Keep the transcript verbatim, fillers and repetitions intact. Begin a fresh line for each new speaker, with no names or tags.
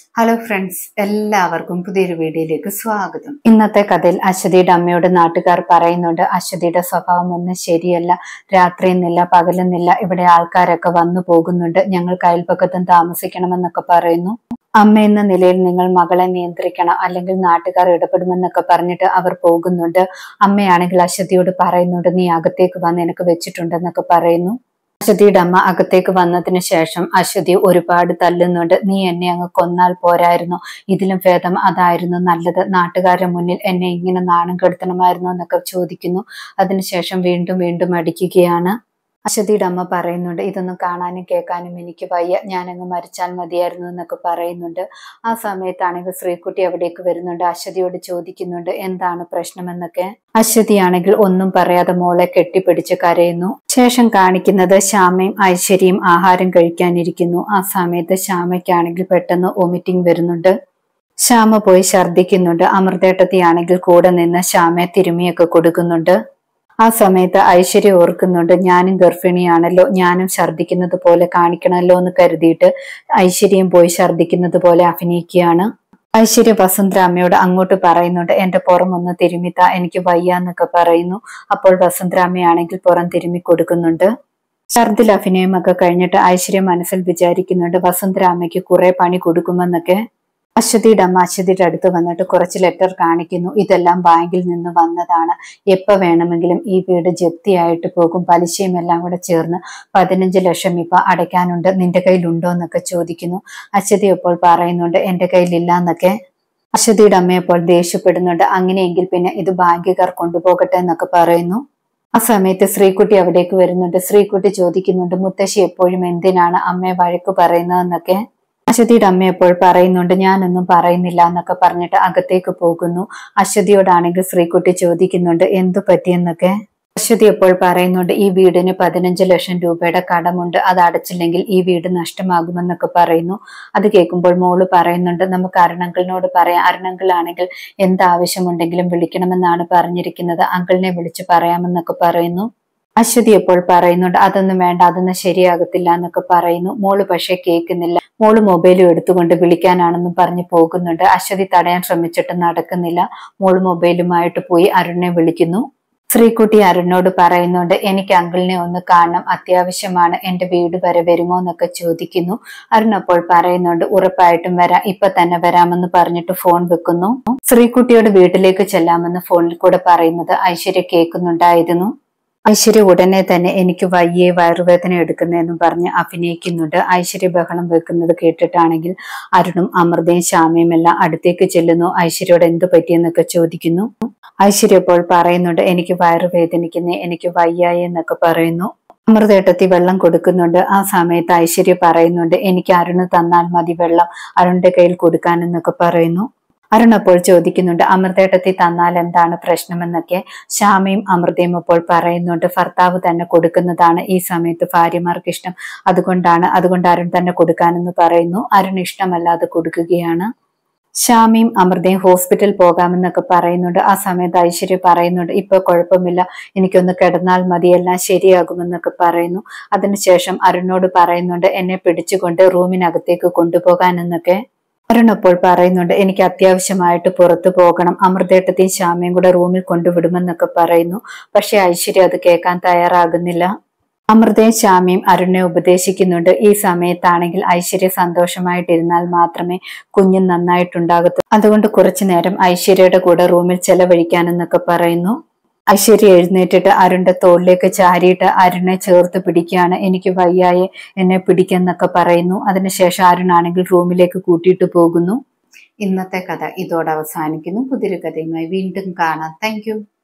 Hello friends, എല്ലാവർക്കും പുതിയൊരു വീഡിയോയിലേക്ക് സ്വാഗതം. ഇന്നത്തെ കഥയിൽ അശ്വതിയുടെ അമ്മയോട് നാട്ടുകാർ പറയുന്നുണ്ട്, അശ്വതിയുടെ സ്വഭാവം ഒന്നും ശരിയല്ല, രാത്രിയെന്നില്ല പകലെന്നില്ല ഇവിടെ ആൾക്കാരൊക്കെ വന്നു പോകുന്നുണ്ട്, ഞങ്ങൾക്ക് അയൽപക്കത്തും താമസിക്കണമെന്നൊക്കെ പറയുന്നു. അമ്മ എന്ന നിലയിൽ നിങ്ങൾ മകളെ നിയന്ത്രിക്കണം, അല്ലെങ്കിൽ നാട്ടുകാർ ഇടപെടുമെന്നൊക്കെ പറഞ്ഞിട്ട് അവർ പോകുന്നുണ്ട്. അമ്മയാണെങ്കിൽ അശ്വതിയോട് പറയുന്നുണ്ട്, നീ അകത്തേക്ക് വന്ന് എനിക്ക് വെച്ചിട്ടുണ്ടെന്നൊക്കെ പറയുന്നു. അശ്വതിയുടെ അമ്മ അകത്തേക്ക് വന്നതിന് ശേഷം അശ്വതി ഒരുപാട് തല്ലുന്നുണ്ട്. നീ എന്നെ അങ്ങ് കൊന്നാൽ പോരായിരുന്നു, ഇതിലും ഭേദം അതായിരുന്നു നല്ലത്, നാട്ടുകാരുടെ മുന്നിൽ എന്നെ ഇങ്ങനെ നാണം കെടുത്തണമായിരുന്നു എന്നൊക്കെ ചോദിക്കുന്നു. അതിനുശേഷം വീണ്ടും വീണ്ടും അടിക്കുകയാണ്. അശ്വതിയുടെ അമ്മ പറയുന്നുണ്ട്, ഇതൊന്നും കാണാനും കേൾക്കാനും എനിക്ക് വയ്യ, ഞാനങ്ങ് മരിച്ചാൽ മതിയായിരുന്നു എന്നൊക്കെ പറയുന്നുണ്ട്. ആ സമയത്താണെങ്കിൽ ശ്രീകുട്ടി അവിടേക്ക് വരുന്നുണ്ട്. അശ്വതിയോട് ചോദിക്കുന്നുണ്ട് എന്താണ് പ്രശ്നമെന്നൊക്കെ. അശ്വതിയാണെങ്കിൽ ഒന്നും പറയാതെ മോളെ കെട്ടിപ്പിടിച്ച് കരയുന്നു. ശേഷം കാണിക്കുന്നത് ശ്യാമയും ഐശ്വര്യയും ആഹാരം കഴിക്കാനിരിക്കുന്നു. ആ സമയത്ത് ശ്യാമയ്ക്കാണെങ്കിൽ പെട്ടെന്ന് വൊമിറ്റിംഗ് വരുന്നുണ്ട്. ശ്യാമ പോയി ഛർദ്ദിക്കുന്നുണ്ട്. അമൃതേട്ടത്തിയാണെങ്കിൽ കൂടെ നിന്ന് ശ്യാമയെ തിരുമിയൊക്കെ കൊടുക്കുന്നുണ്ട്. ആ സമയത്ത് ഐശ്വര്യ ഓർക്കുന്നുണ്ട്, ഞാനും ഗർഭിണിയാണല്ലോ, ഞാനും ഛർദ്ദിക്കുന്നത് പോലെ കാണിക്കണമല്ലോ എന്ന് കരുതിയിട്ട് ഐശ്വര്യം പോയി ഛർദ്ദിക്കുന്നത് പോലെ അഭിനയിക്കുകയാണ്. ഐശ്വര്യ വസുന്ധര അമ്മയോട് അങ്ങോട്ട് പറയുന്നുണ്ട്, എന്റെ പുറം ഒന്ന് തിരുമിത്ത, എനിക്ക് വയ്യാന്നൊക്കെ പറയുന്നു. അപ്പോൾ വസുന്ധര അമ്മയാണെങ്കിൽ പുറം തിരുമ്മി കൊടുക്കുന്നുണ്ട്. ഛർദിൽ അഭിനയമൊക്കെ കഴിഞ്ഞിട്ട് ഐശ്വര്യ മനസ്സിൽ വിചാരിക്കുന്നുണ്ട്, വസുന്ധര അമ്മയ്ക്ക് കുറെ പണി കൊടുക്കുമെന്നൊക്കെ. അശ്വതിയുടെ അമ്മ അശ്വതിയുടെ അടുത്ത് വന്നിട്ട് കുറച്ച് ലെറ്റർ കാണിക്കുന്നു. ഇതെല്ലാം ബാങ്കിൽ നിന്ന് വന്നതാണ്, എപ്പോ വേണമെങ്കിലും ഈ വീട് ജപ്തിയായിട്ട് പോകും, പലിശയും എല്ലാം കൂടെ ചേർന്ന് പതിനഞ്ച് ലക്ഷം ഇപ്പൊ അടയ്ക്കാനുണ്ട്, നിന്റെ കയ്യിലുണ്ടോ എന്നൊക്കെ ചോദിക്കുന്നു. അശ്വതി അപ്പോൾ പറയുന്നുണ്ട് എന്റെ കയ്യിലില്ല എന്നൊക്കെ. അശ്വതിയുടെ അമ്മ അപ്പോൾ ദേഷ്യപ്പെടുന്നുണ്ട്, അങ്ങനെയെങ്കിൽ പിന്നെ ഇത് ബാങ്കുകാർ കൊണ്ടുപോകട്ടെ എന്നൊക്കെ പറയുന്നു. ആ സമയത്ത് ശ്രീകുട്ടി അവിടേക്ക് വരുന്നുണ്ട്. ശ്രീകുട്ടി ചോദിക്കുന്നുണ്ട്, മുത്തശ്ശി എപ്പോഴും എന്തിനാണ് അമ്മയെ വഴക്ക് പറയുന്നതെന്നൊക്കെ. അശ്വതിയുടെ അമ്മ എപ്പോൾ പറയുന്നുണ്ട്, ഞാനൊന്നും പറയുന്നില്ല എന്നൊക്കെ പറഞ്ഞിട്ട് അകത്തേക്ക് പോകുന്നു. അശ്വതിയോടാണെങ്കിൽ ശ്രീകുട്ടി ചോദിക്കുന്നുണ്ട് എന്തു പറ്റിയെന്നൊക്കെ. അശ്വതി എപ്പോൾ പറയുന്നുണ്ട്, ഈ വീടിന് പതിനഞ്ച് ലക്ഷം രൂപയുടെ കടമുണ്ട്, അത് അടച്ചില്ലെങ്കിൽ ഈ വീട് നഷ്ടമാകുമെന്നൊക്കെ പറയുന്നു. അത് കേൾക്കുമ്പോൾ മോള് പറയുന്നുണ്ട്, നമുക്ക് അരുണങ്കിളിനോട് പറയാം, അരുണങ്കിളാണെങ്കിൽ എന്താവശ്യമുണ്ടെങ്കിലും വിളിക്കണമെന്നാണ് പറഞ്ഞിരിക്കുന്നത്, അങ്കിളിനെ വിളിച്ച് പറയാമെന്നൊക്കെ പറയുന്നു. അശ്വതി എപ്പോൾ പറയുന്നുണ്ട്, അതൊന്നും വേണ്ട, അതൊന്നും ശരിയാകത്തില്ല എന്നൊക്കെ പറയുന്നു. മോള് പക്ഷെ കേൾക്കുന്നില്ല. മോള് മൊബൈലും എടുത്തുകൊണ്ട് വിളിക്കാനാണെന്നും പറഞ്ഞ് പോകുന്നുണ്ട്. അശ്വതി തടയാൻ ശ്രമിച്ചിട്ട് നടക്കുന്നില്ല. മോള് മൊബൈലുമായിട്ട് പോയി അരുണിനെ വിളിക്കുന്നു. ശ്രീകുട്ടി അരുണിനോട് പറയുന്നുണ്ട്, എനിക്ക് അങ്കിളിനെ ഒന്ന് കാണണം, അത്യാവശ്യമാണ്, എന്റെ വീട് വരെ വരുമോ എന്നൊക്കെ ചോദിക്കുന്നു. അരുൺ അപ്പോൾ പറയുന്നുണ്ട്, ഉറപ്പായിട്ടും വരാം, ഇപ്പൊ തന്നെ വരാമെന്ന് പറഞ്ഞിട്ട് ഫോൺ വെക്കുന്നു. ശ്രീകുട്ടിയോട് വീട്ടിലേക്ക് ചെല്ലാമെന്ന് ഫോണിൽ കൂടെ പറയുന്നത് ഐശ്വര്യ കേൾക്കുന്നുണ്ടായിരുന്നു. ഐശ്വര്യ ഉടനെ തന്നെ എനിക്ക് വയ്യേ വയറുവേദന എടുക്കുന്നതെന്നും പറഞ്ഞ് അഭിനയിക്കുന്നുണ്ട്. ഐശ്വര്യ ബഹളം വെക്കുന്നത് കേട്ടിട്ടാണെങ്കിൽ അരുണും അമൃതയും ശ്യാമയും എല്ലാം അടുത്തേക്ക് ചെല്ലുന്നു. ഐശ്വര്യയോട് എന്തു പറ്റിയെന്നൊക്കെ ചോദിക്കുന്നു. ഐശ്വര്യ അപ്പോൾ പറയുന്നുണ്ട്, എനിക്ക് വയറുവേദനിക്കുന്നേ, എനിക്ക് വയ്യായി എന്നൊക്കെ പറയുന്നു. അമൃതേട്ടത്തി വെള്ളം കൊടുക്കുന്നുണ്ട്. ആ സമയത്ത് ഐശ്വര്യ പറയുന്നുണ്ട്, എനിക്ക് അരുണ് തന്നാൽ മതി വെള്ളം, അരുണിന്റെ കയ്യിൽ കൊടുക്കാനെന്നൊക്കെ പറയുന്നു. അരുൺ അപ്പോൾ ചോദിക്കുന്നുണ്ട്, അമൃതേട്ടത്തി തന്നാൽ എന്താണ് പ്രശ്നമെന്നൊക്കെ. ശ്യാമയും അമൃതയും അപ്പോൾ പറയുന്നുണ്ട്, ഭർത്താവ് തന്നെ കൊടുക്കുന്നതാണ് ഈ സമയത്ത് ഭാര്യമാർക്ക് ഇഷ്ടം, അതുകൊണ്ടാണ് അതുകൊണ്ട് അരുൺ തന്നെ കൊടുക്കാനെന്ന് പറയുന്നു. അരുൺ ഇഷ്ടമല്ലാതെ കൊടുക്കുകയാണ്. ശ്യാമയും അമൃതയും ഹോസ്പിറ്റൽ പോകാമെന്നൊക്കെ പറയുന്നുണ്ട്. ആ സമയത്ത് ഐശ്വര്യ പറയുന്നുണ്ട്, ഇപ്പൊ കുഴപ്പമില്ല, എനിക്കൊന്ന് കിടന്നാൽ മതി, എല്ലാം ശരിയാകുമെന്നൊക്കെ പറയുന്നു. അതിനുശേഷം അരുണിനോട് പറയുന്നുണ്ട്, എന്നെ പിടിച്ചുകൊണ്ട് റൂമിനകത്തേക്ക് കൊണ്ടുപോകാനെന്നൊക്കെ. അരുൺ അപ്പോൾ പറയുന്നുണ്ട്, എനിക്ക് അത്യാവശ്യമായിട്ട് പുറത്തു പോകണം, അമൃതേട്ടത്തെയും ശ്യാമയും കൂടെ റൂമിൽ കൊണ്ടുവിടുമെന്നൊക്കെ പറയുന്നു. പക്ഷെ ഐശ്വര്യ അത് കേൾക്കാൻ തയ്യാറാകുന്നില്ല. അമൃതയും ശ്യാമയും അരുണിനെ ഉപദേശിക്കുന്നുണ്ട്. ഈ സമയത്താണെങ്കിൽ ഐശ്വര്യ സന്തോഷമായിട്ടിരുന്നാൽ മാത്രമേ കുഞ്ഞ് നന്നായിട്ടുണ്ടാകത്തു, അതുകൊണ്ട് കുറച്ചു നേരം ഐശ്വര്യയുടെ കൂടെ റൂമിൽ ചെലവഴിക്കാനെന്നൊക്കെ പറയുന്നു. ഐശ്വര്യ എഴുന്നേറ്റിട്ട് അരുണിന്റെ തോളിലേക്ക് ചാരിയിട്ട് അരുണിനെ ചേർത്ത് പിടിക്കുകയാണ്. എനിക്ക് വയ്യായെ, എന്നെ പിടിക്കെന്നൊക്കെ പറയുന്നു. അതിനുശേഷം അരുണാണെങ്കിൽ റൂമിലേക്ക് കൂട്ടിയിട്ട് പോകുന്നു. ഇന്നത്തെ കഥ ഇതോടെ അവസാനിക്കുന്നു. പുതിയൊരു കഥയുമായി വീണ്ടും കാണാം. Thank U.